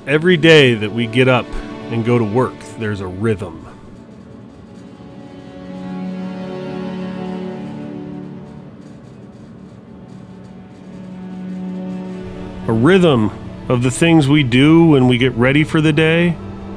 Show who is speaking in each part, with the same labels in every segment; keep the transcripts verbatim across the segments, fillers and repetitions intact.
Speaker 1: Every day that we get up and go to work, there's a rhythm. A rhythm of the things we do when we get ready for the day.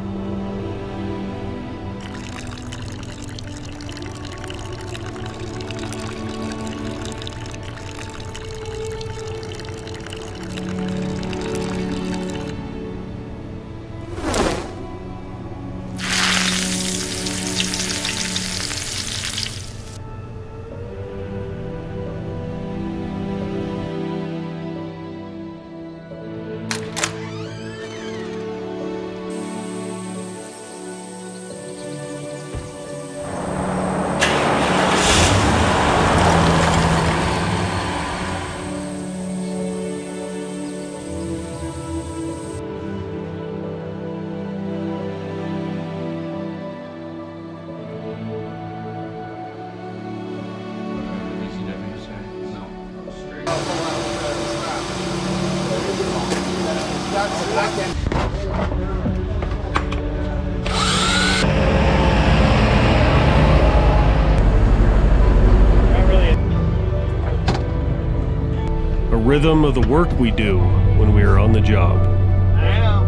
Speaker 1: A rhythm of the work we do when we are on the job.
Speaker 2: I know.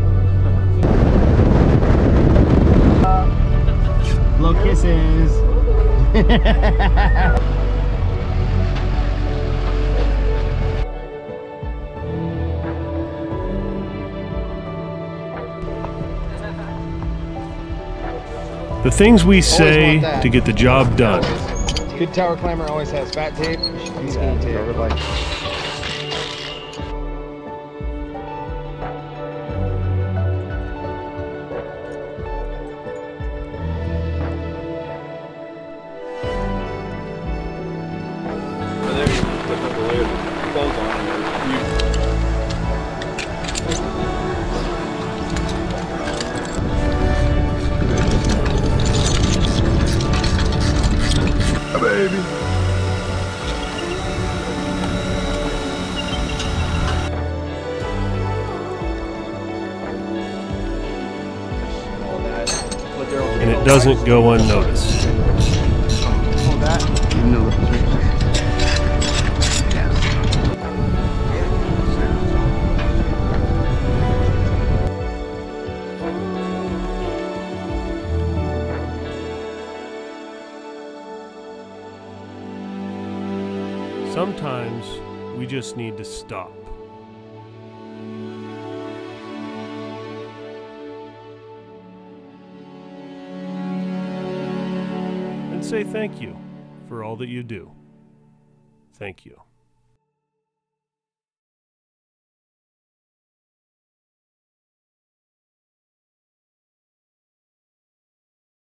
Speaker 2: Blow kisses.
Speaker 1: The things we say to get the job done.
Speaker 3: Good tower climber always has fat tape and skinny tape. Everybody.
Speaker 4: Baby.
Speaker 1: And it doesn't go unnoticed.
Speaker 3: Hold that. You know the position.
Speaker 1: Sometimes we just need to stop. And say thank you for all that you do. Thank you.